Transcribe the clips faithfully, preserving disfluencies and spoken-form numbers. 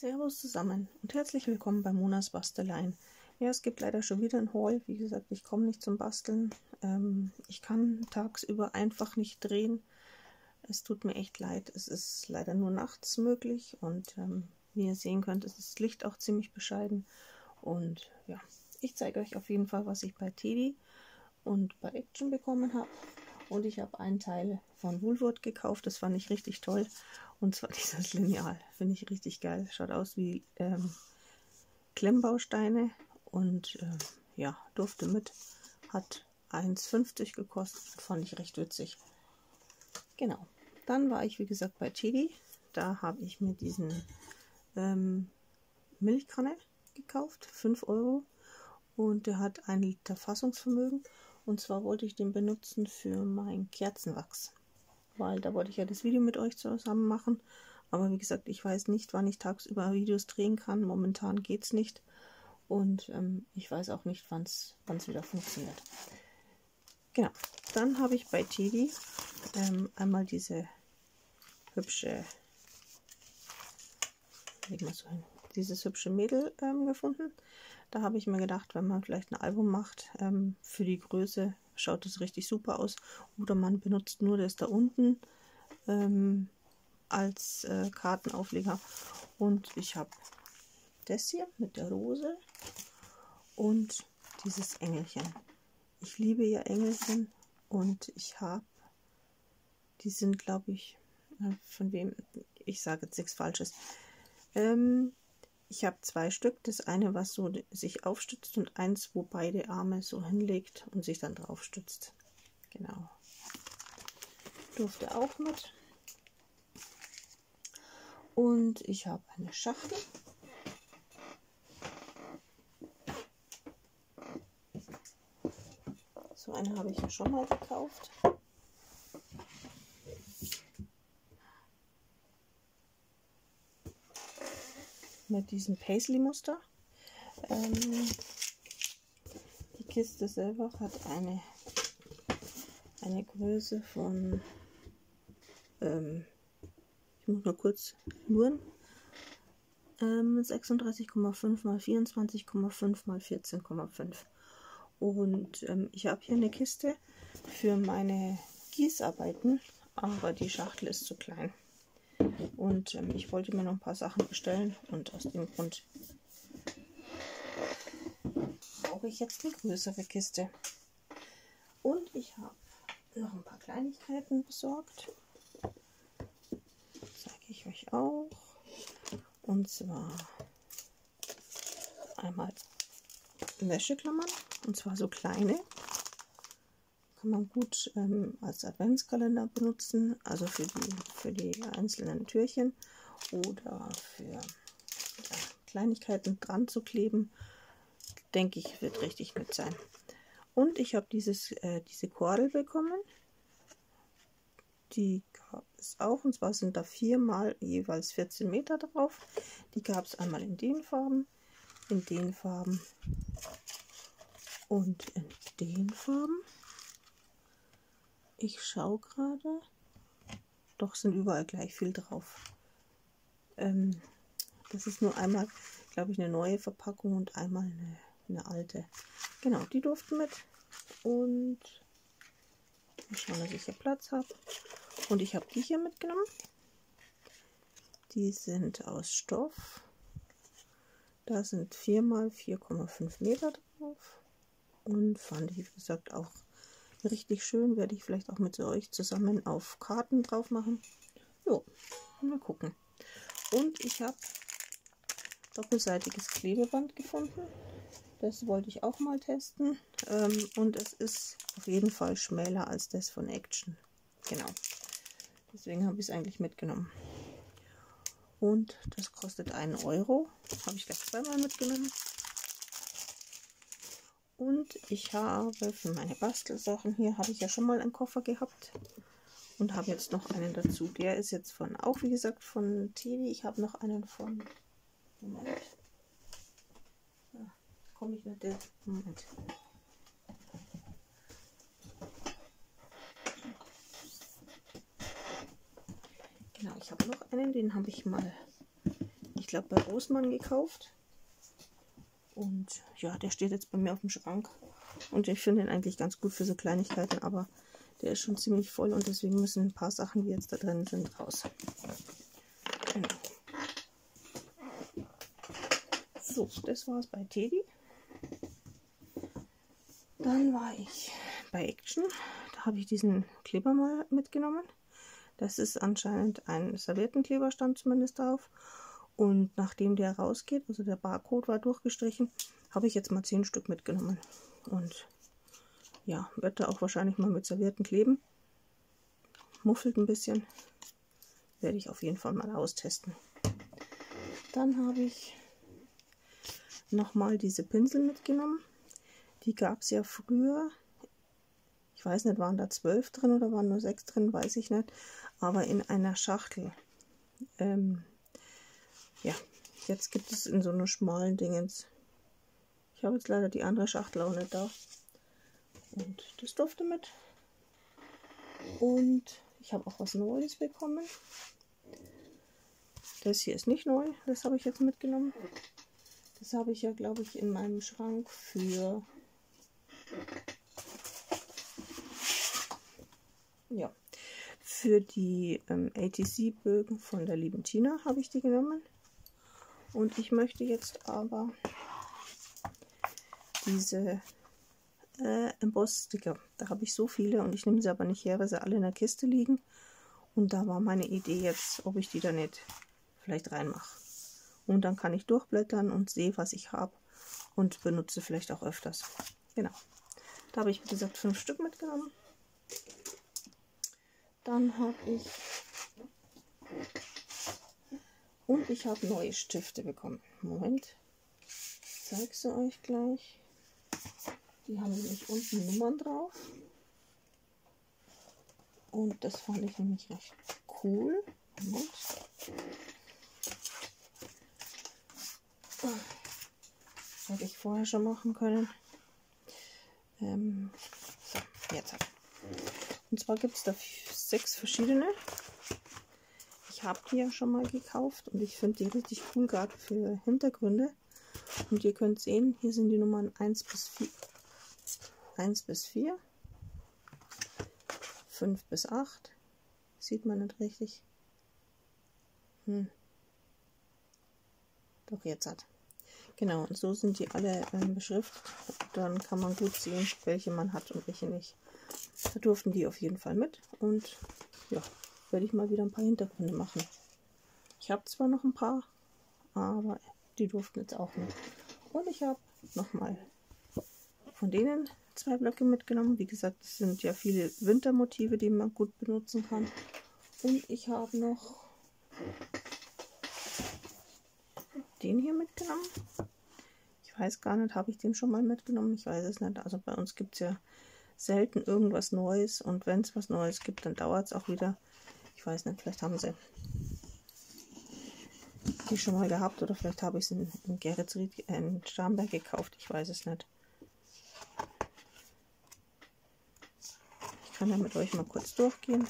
Servus zusammen und herzlich willkommen bei Monas Basteleien. Ja, es gibt leider schon wieder ein Haul. Wie gesagt, ich komme nicht zum Basteln. Ähm, ich kann tagsüber einfach nicht drehen. Es tut mir echt leid. Es ist leider nur nachts möglich und ähm, wie ihr sehen könnt, ist das Licht auch ziemlich bescheiden. Und ja, ich zeige euch auf jeden Fall, was ich bei Teddy und bei Action bekommen habe. Und ich habe einen Teil von Woolworth gekauft, das fand ich richtig toll. Und zwar dieses Lineal, finde ich richtig geil. Schaut aus wie ähm, Klemmbausteine und äh, ja, durfte mit. Hat eins fünfzig gekostet, fand ich recht witzig. Genau, dann war ich wie gesagt bei Teddy. Da habe ich mir diesen ähm, Milchkanne gekauft, fünf Euro. Und der hat ein Liter Fassungsvermögen. Und zwar wollte ich den benutzen für mein Kerzenwachs. Weil da wollte ich ja das Video mit euch zusammen machen. Aber wie gesagt, ich weiß nicht, wann ich tagsüber Videos drehen kann. Momentan geht es nicht. Und ähm, ich weiß auch nicht, wann es wieder funktioniert. Genau. Dann habe ich bei Teddy ähm, einmal diese hübsche, leg mal so hin, dieses hübsche Mädel ähm, gefunden. Da habe ich mir gedacht, wenn man vielleicht ein Album macht, ähm, für die Größe schaut das richtig super aus. Oder man benutzt nur das da unten ähm, als äh, Kartenaufleger. Und ich habe das hier mit der Rose und dieses Engelchen. Ich liebe ja Engelchen und ich habe, die sind glaube ich, äh, von wem, ich sage jetzt nichts Falsches. Ähm, Ich habe zwei Stück, das eine, was so sich aufstützt und eins, wo beide Arme so hinlegt und sich dann drauf stützt. Genau. Durfte auch mit. Und ich habe eine Schachtel. So eine habe ich ja schon mal gekauft. Mit diesem Paisley-Muster. Ähm, die Kiste selber hat eine, eine Größe von, ähm, ich muss mal kurz luren, ähm, sechsunddreißig Komma fünf mal vierundzwanzig Komma fünf mal vierzehn Komma fünf. Und ähm, ich habe hier eine Kiste für meine Gießarbeiten, aber die Schachtel ist zu klein. Und ähm, ich wollte mir noch ein paar Sachen bestellen und aus dem Grund brauche ich jetzt eine größere Kiste. Und ich habe noch ein paar Kleinigkeiten besorgt. Zeige ich euch auch. Und zwar einmal Wäscheklammern, und zwar so kleine. Kann man gut ähm, als Adventskalender benutzen, also für die, für die einzelnen Türchen oder für ja, Kleinigkeiten dran zu kleben. Denke ich, wird richtig nett sein. Und ich habe dieses äh, diese Kordel bekommen. Die gab es auch, und zwar sind da viermal jeweils vierzehn Meter drauf. Die gab es einmal in den Farben, in den Farben und in den Farben. Ich schaue gerade, doch sind überall gleich viel drauf. Ähm, das ist nur einmal, glaube ich, eine neue Verpackung und einmal eine, eine alte. Genau, die durften mit. Und mal schauen, dass ich hier Platz habe. Und ich habe die hier mitgenommen. Die sind aus Stoff. Da sind vier mal vier Komma fünf Meter drauf. Und fand ich, wie gesagt, auch richtig schön. Werde ich vielleicht auch mit euch zusammen auf Karten drauf machen. Jo, mal gucken. Und ich habe doppelseitiges Klebeband gefunden. Das wollte ich auch mal testen. Ähm, und es ist auf jeden Fall schmäler als das von Action. Genau. Deswegen habe ich es eigentlich mitgenommen. Und das kostet einen Euro. Habe ich gleich zweimal mitgenommen. Und ich habe für meine Bastelsachen hier, habe ich ja schon mal einen Koffer gehabt. Und habe jetzt noch einen dazu. Der ist jetzt von, auch wie gesagt, von Teddy. Ich habe noch einen von, Moment. Ja, komme ich nicht, der, Moment. Genau, ich habe noch einen, den habe ich mal ich glaube, bei Rossmann gekauft. Und ja, der steht jetzt bei mir auf dem Schrank. Und ich finde ihn eigentlich ganz gut für so Kleinigkeiten, aber der ist schon ziemlich voll und deswegen müssen ein paar Sachen, die jetzt da drin sind, raus. Genau. So, das war es bei Teddy. Dann war ich bei Action. Da habe ich diesen Kleber mal mitgenommen. Das ist anscheinend ein Serviettenkleber, stand zumindest drauf. Und nachdem der rausgeht, also der Barcode war durchgestrichen, habe ich jetzt mal zehn Stück mitgenommen. Und ja, wird da auch wahrscheinlich mal mit Servietten kleben. Muffelt ein bisschen. Werde ich auf jeden Fall mal austesten. Dann habe ich nochmal diese Pinsel mitgenommen. Die gab es ja früher. Ich weiß nicht, waren da zwölf drin oder waren nur sechs drin, weiß ich nicht. Aber in einer Schachtel. Ähm, ja, jetzt gibt es in so einer schmalen Dingens. Ich habe jetzt leider die andere Schachtel auch nicht da. Und das durfte mit. Und ich habe auch was Neues bekommen. Das hier ist nicht neu, das habe ich jetzt mitgenommen. Das habe ich ja, glaube ich, in meinem Schrank für... Ja, für die ähm, A T C-Bögen von der lieben Tina habe ich die genommen. Und ich möchte jetzt aber diese äh, Emboss-Sticker. Da habe ich so viele und ich nehme sie aber nicht her, weil sie alle in der Kiste liegen. Und da war meine Idee jetzt, ob ich die da nicht vielleicht reinmache. Und dann kann ich durchblättern und sehe, was ich habe und benutze vielleicht auch öfters. Genau. Da habe ich, wie gesagt, fünf Stück mitgenommen. Dann habe ich und ich habe neue Stifte bekommen. Moment, ich zeige sie euch gleich. Die haben nämlich unten Nummern drauf. Und das fand ich nämlich recht cool. Moment. Das hätte ich vorher schon machen können. Ähm, so, jetzt. Und zwar gibt es da sechs verschiedene. Ich habe die ja schon mal gekauft und ich finde die richtig cool, gerade für Hintergründe. Und ihr könnt sehen, hier sind die Nummern eins bis vier. eins bis vier. fünf bis acht. Sieht man nicht richtig. Hm. Doch, jetzt hat. Genau, und so sind die alle ähm, beschriftet. Dann kann man gut sehen, welche man hat und welche nicht. Da durften die auf jeden Fall mit. Und ja, werde ich mal wieder ein paar Hintergründe machen. Ich habe zwar noch ein paar, aber die durften jetzt auch mit. Und ich habe nochmal von denen zwei Blöcke mitgenommen. Wie gesagt, es sind ja viele Wintermotive, die man gut benutzen kann. Und ich habe noch den hier mitgenommen. Ich weiß gar nicht, habe ich den schon mal mitgenommen? Ich weiß es nicht. Also bei uns gibt es ja selten irgendwas Neues. Und wenn es was Neues gibt, dann dauert es auch wieder. Ich weiß nicht, vielleicht haben sie die schon mal gehabt oder vielleicht habe ich sie in, in Geretsried, äh, in Starnberg gekauft. Ich weiß es nicht. Ich kann ja mit euch mal kurz durchgehen.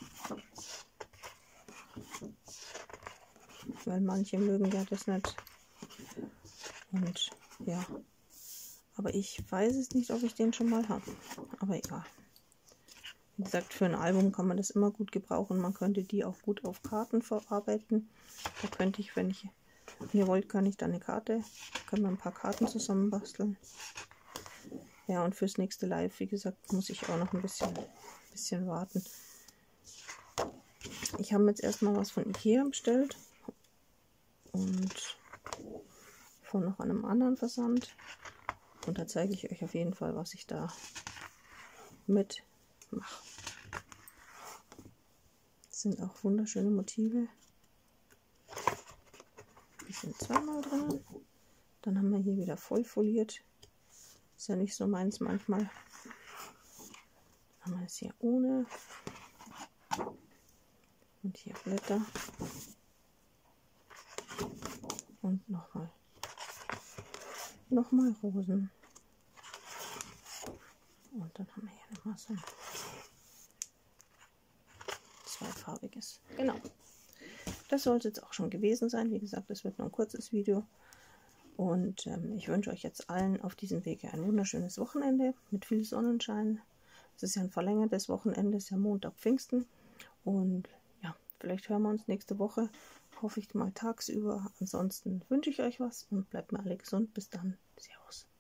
Weil manche mögen ja das nicht. Und ja. Aber ich weiß es nicht, ob ich den schon mal habe. Aber egal. Wie gesagt, für ein Album kann man das immer gut gebrauchen. Man könnte die auch gut auf Karten verarbeiten. Da könnte ich, wenn ich, wenn ihr wollt, kann ich da eine Karte, können wir ein paar Karten zusammen basteln. Ja, und fürs nächste Live, wie gesagt, muss ich auch noch ein bisschen, bisschen warten. Ich habe jetzt erstmal was von Ikea bestellt. Und von noch einem anderen Versand. Und da zeige ich euch auf jeden Fall, was ich da mit mache. Das sind auch wunderschöne Motive. Die sind zweimal drin. Dann haben wir hier wieder voll foliert. Ist ja nicht so meins manchmal. Dann haben wir es hier ohne. Und hier Blätter. Und nochmal. Nochmal Rosen. Und dann haben wir hier nochmal so ein zweifarbiges. Genau. das soll es jetzt auch schon gewesen sein. Wie gesagt, das wird nur ein kurzes Video. Und ähm, ich wünsche euch jetzt allen auf diesem Wege ein wunderschönes Wochenende mit viel Sonnenschein. Es ist ja ein verlängertes Wochenende, es ist ja Montag, Pfingsten. Und ja, vielleicht hören wir uns nächste Woche, hoffe ich mal tagsüber. Ansonsten wünsche ich euch was und bleibt mir alle gesund. Bis dann. Servus.